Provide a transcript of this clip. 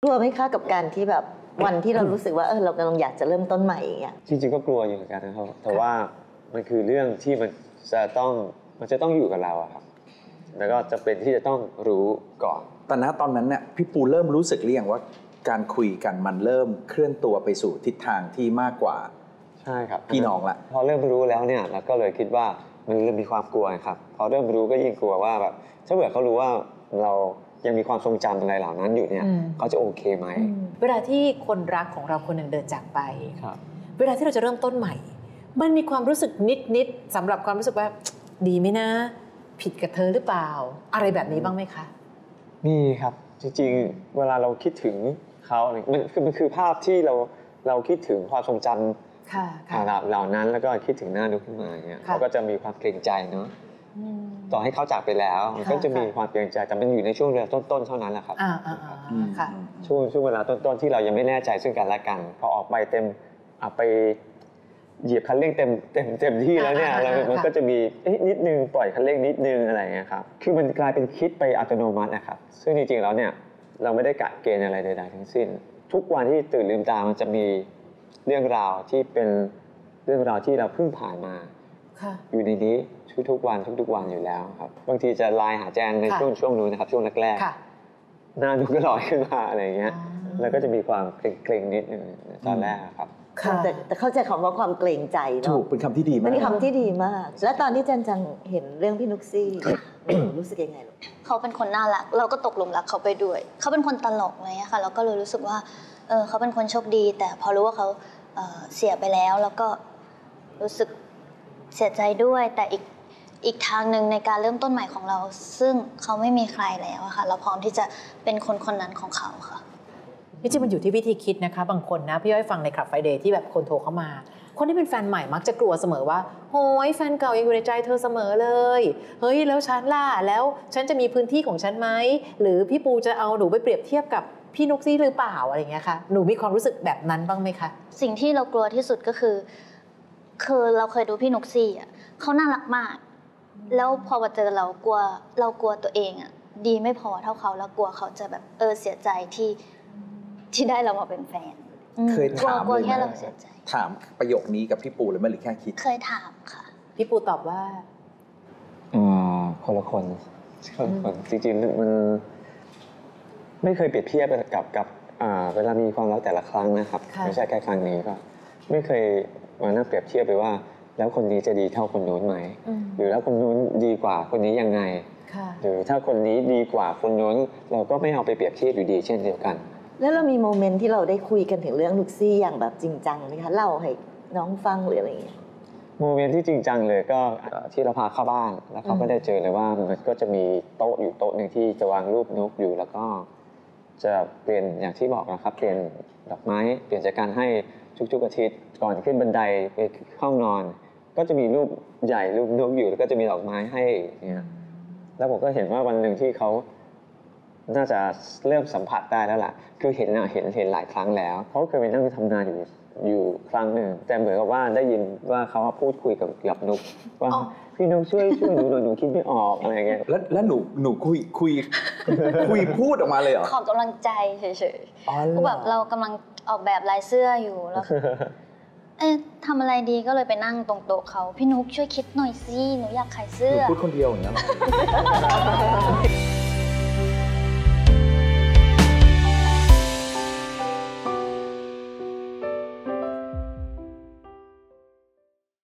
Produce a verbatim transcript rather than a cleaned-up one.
ลัวไหมคะกับการที่แบบวันที่เรารู้สึกว่าเออเรากำลังอยากจะเริ่มต้นใหม่อย่างเงี้ยจริงๆก็กลัวอยู่เหมือนกันนะครับแต่ว่ามันคือเรื่องที่มันจะต้องมันจะต้องอยู่กับเราอะครับแล้วก็จะเป็นที่จะต้องรู้ก่อนแต่ณตอนนั้นเนี่ยพี่ปูเริ่มรู้สึกหรือยังว่าการคุยกันมันเริ่มเคลื่อนตัวไปสู่ทิศทางที่มากกว่าใช่ครับพี่น้องละพอเริ่มรู้แล้วเนี่ยเราก็เลยคิดว่ามันเริ่มมีความกลัวครับพอเริ่มรู้ก็ยิ่งกลัวว่าแบบถ้าเกิดเขารู้ว่าเรายังมีความทรงจำอะไรเหล่านั้นอยู่เนี่ยเขาจะโอเคไหมเวลาที่คนรักของเราคนหนึ่งเดินจากไปเวลาที่เราจะเริ่มต้นใหม่มันมีความรู้สึกนิดๆสำหรับความรู้สึกว่าดีไหมนะผิดกับเธอหรือเปล่าอะไรแบบนี้บ้างไหมคะมีครับจริงๆเวลาเราคิดถึงเขามันคือมันคือภาพที่เราเราคิดถึงความทรงจำเหล่านั้นแล้วก็คิดถึงหน้านุ๊กขึ้นมาเนี่ยเขาก็จะมีความเกรงใจเนาะต่อให้เขาจากไปแล้วมันก็จะมีความเกรงใจแต่มันอยู่ในช่วงเวลาต้นๆเท่านั้นแหละครับช่วงช่วงเวลาต้นๆที่เรายังไม่แน่ใจซึ่งกันและกันพอออกไปเต็มเอาไปเหยียบคันเร่งเต็มเต็มเต็มที่แล้วเนี่ยเรามันก็จะมีนิดนึงปล่อยคันเร่งนิดนึงอะไรเงี้ยครับคือมันกลายเป็นคิดไปอัตโนมัตินะครับซึ่งจริงๆแล้วเนี่ยเราไม่ได้กะเกณฑ์อะไรใดๆทั้งสิ้นทุกวันที่ตื่นลืมตามันจะมีเรื่องราวที่เป็นเรื่องราวที่เราเพิ่งผ่านมาอยู่ในนี้ทุกๆวันทุกๆวันอยู่แล้วครับบางทีจะไลน์หาแจนในช่วงช่วงนู้นนะครับช่วงแรกๆหน้าดูก็ลอยขึ้นมาอะไรเงี้ยแล้วก็จะมีความเกรงๆนิดนึงตอนแรกครับแต่แต่เข้าใจคำว่าความเกรงใจเนาะถูกเป็นคำที่ดีมากเป็นคำที่ดีมากแล้วตอนที่จันจังเห็นเรื่องพี่นุ๊กซี่รู้สึกยังไงลูกเขาเป็นคนน่ารักเราก็ตกหลุมรักเขาไปด้วยเขาเป็นคนตลกอะไรอย่างเงี้ยค่ะเราก็เลยรู้สึกว่าเออเขาเป็นคนโชคดีแต่พอรู้ว่าเขาเอ่อเสียไปแล้วแล้วก็รู้สึกเสียใจด้วยแต่อีกอีกทางหนึ่งในการเริ่มต้นใหม่ของเราซึ่งเขาไม่มีใครแล้วค่ะเราพร้อมที่จะเป็นคนคนนั้นของเขาค่ะนี่จริงมันอยู่ที่วิธีคิดนะคะบางคนนะพี่ย้อยฟังในคลับไฟเดย์ที่แบบคนโทรเข้ามาคนที่เป็นแฟนใหม่มักจะกลัวเสมอว่าโอ้ยแฟนเก่ายังอยู่ในใจเธอเสมอเลยเฮ้ยแล้วฉันล่ะแล้วฉันจะมีพื้นที่ของฉันไหมหรือพี่ปูจะเอาหนูไปเปรียบเทียบกับพี่นุ๊กซี่หรือเปล่าอะไรอย่างเงี้ยค่ะหนูมีความรู้สึกแบบนั้นบ้างไหมคะสิ่งที่เรากลัวที่สุดก็คือคือเราเคยดูพี่นุ๊กซี่อ่ะเขาน่ารักมากแล้วพอมาเจอเรากลัวเรากลัวตัวเองอ่ะดีไม่พอเท่าเขาแล้วกลัวเขาจะแบบเออเสียใจที่ที่ได้เรามาเป็นแฟนเคยถามเลยไหมถามประโยคนี้กับพี่ปูเลยไหมหรือแค่คิดเคยถามค่ะพี่ปูตอบว่าอ่าคนละคนคนละคนจริงๆมันไม่เคยเปรียบเทียบกับกับเวลามีความรักแต่ละครั้งนะครับไม่ใช่แค่ครั้งนี้ก็ไม่เคยมานั่งเปรียบเทียบไปว่าแล้วคนนี้จะดีเท่าคนนู้นไหมหรือแล้วคนนู้นดีกว่าคนนี้ยังไงหรือถ้าคนนี้ดีกว่าคนนู้นเราก็ไม่เอาไปเปรียบเทียบอยู่ดีเช่นเดียวกันแล้วเรามีโมเมนต์ที่เราได้คุยกันถึงเรื่องนุ๊กซี่อย่างแบบจริงจังไหมคะเล่าให้น้องฟังหรืออะไรอย่างเงี้ยโมเมนต์ที่จริงจังเลยก็ที่เราพาเข้าบ้านแล้วเขาก็ได้เจอเลยว่ามันก็จะมีโต๊ะอยู่โต๊ะหนึ่งที่จะวางรูปนุ๊กอยู่แล้วก็จะเปลี่ยนอย่างที่บอกนะครับเปลี่ยนดอกไม้เปลี่ยนจากการให้ทุกๆอาทิตย์ก่อนขึ้นบันไดไปห้องนอนก็จะมีรูปใหญ่รูปนุ๊กอยู่แล้วก็จะมีดอกไม้ให้เนี่ยแล้วผมก็เห็นว่าวันหนึ่งที่เขาน่าจะเริ่มสัมผัสได้แล้วล่ะคือเห็นนะเห็นเห็นหลายครั้งแล้วเขาเคยไปนั่งทำงานอยู่อยู่ครั้งหนึ่งแต่เหมือนกับว่าได้ยินว่าเขาพูดคุยกับกับนุ๊กว่าพี่นุ๊กช่วยช่วยหนูหน่อยหนูคิดไม่ออกอะไรเงี้ยแล้วแล้วหนูหนูคุยคุยคุยพูดออกมาเลยเหรอขอกำลังใจเฉยๆแบบเรากำลังออกแบบลายเสื้ออยู่แล้วเอ๊ะทำอะไรดีก็เลยไปนั่งตรงโต๊ะเขาพี่นุ๊กช่วยคิดหน่อยสิหนูอยากขายเสื้อพูดคนเดียวอย่างเงี้ยหรอ